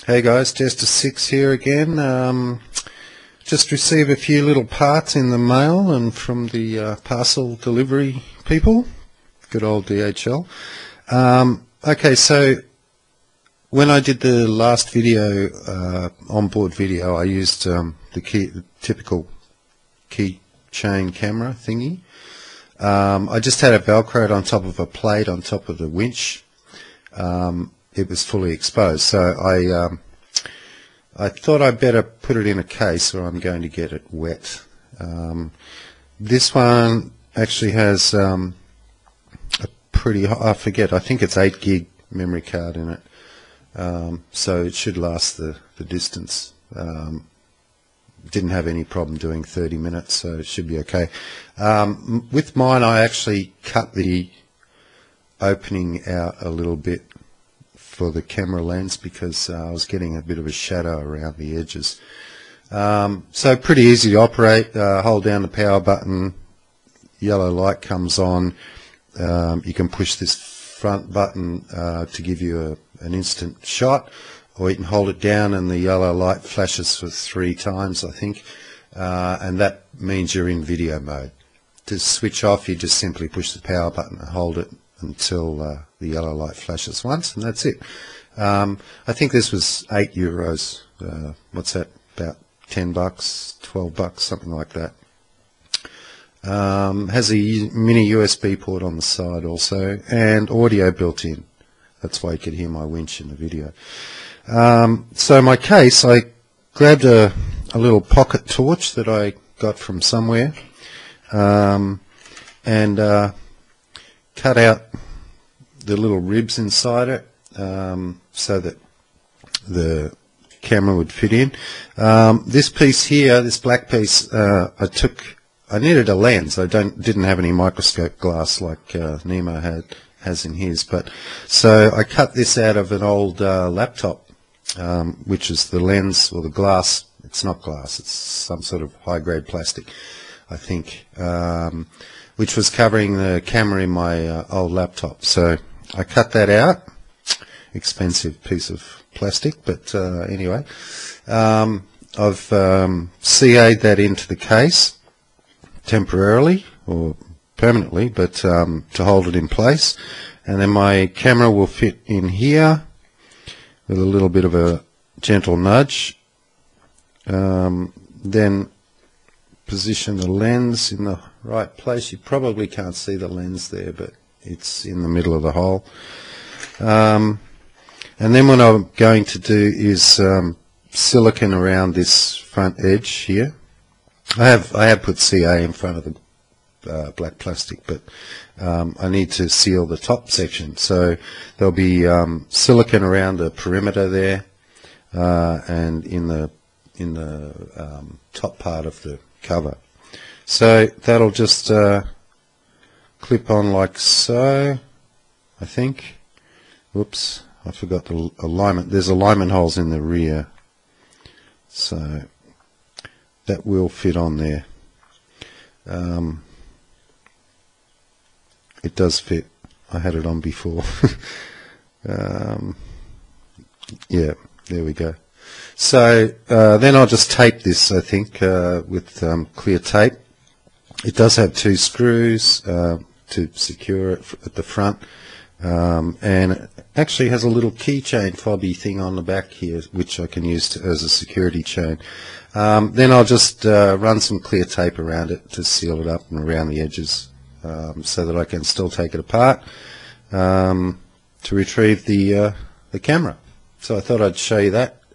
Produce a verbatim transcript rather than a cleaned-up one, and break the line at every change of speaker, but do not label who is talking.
Hey guys, Jester six here again. Um, just received a few little parts in the mail and from the uh, parcel delivery people. Good old D H L. Um, okay, so when I did the last video, uh, onboard video, I used um, the, key, the typical keychain camera thingy. Um, I just had it velcroed on top of a plate on top of the winch. Um, it was fully exposed, so I um, I thought I'd better put it in a case or I'm going to get it wet. Um, this one actually has um, a pretty, I forget, I think it's eight gig memory card in it, um, so it should last the, the distance. Um, didn't have any problem doing thirty minutes, so it should be okay. Um, with mine, I actually cut the opening out a little bit for the camera lens because uh, I was getting a bit of a shadow around the edges. Um, so pretty easy to operate. Uh, hold down the power button, yellow light comes on. Um, you can push this front button uh, to give you a, an instant shot, or you can hold it down and the yellow light flashes for three times, I think, uh, and that means you're in video mode. To switch off, you just simply push the power button and hold it until uh, the yellow light flashes once, and that's it. Um, I think this was eight euros. Uh, what's that? About ten bucks, twelve bucks, something like that. Um, has a mini U S B port on the side also, and audio built in. That's why you could hear my winch in the video. Um, so my case, I grabbed a, a little pocket torch that I got from somewhere, um, and uh, cut out the little ribs inside it um, so that the camera would fit in. Um, this piece here, this black piece, uh, I took. I needed a lens. I don't didn't have any microscope glass like uh, Nemo had has in his, but so I cut this out of an old uh, laptop, um, which is the lens or the glass. It's not glass. It's some sort of high-grade plastic, I think. Um, which was covering the camera in my uh, old laptop. So I cut that out. Expensive piece of plastic, but uh, anyway. Um, I've um, C A'd that into the case temporarily or permanently, but um, to hold it in place. And then my camera will fit in here with a little bit of a gentle nudge. Um, then position the lens in the right place. You probably can't see the lens there, but it's in the middle of the hole. Um, and then what I'm going to do is um, silicone around this front edge here. I have I have put C A in front of the uh, black plastic, but um, I need to seal the top section. So there'll be um, silicone around the perimeter there, uh, and in the in the um, top part of the cover. So that'll just uh, clip on like so, I think. Whoops, I forgot the alignment. There's alignment holes in the rear, so that will fit on there. Um, it does fit. I had it on before. um, yeah, there we go. So uh, then I'll just tape this, I think, uh, with um, clear tape. It does have two screws uh, to secure it at the front, um, and it actually has a little keychain fobby thing on the back here, which I can use to, as a security chain. Um, then I'll just uh, run some clear tape around it to seal it up and around the edges, um, so that I can still take it apart um, to retrieve the uh, the camera. So I thought I'd show you that.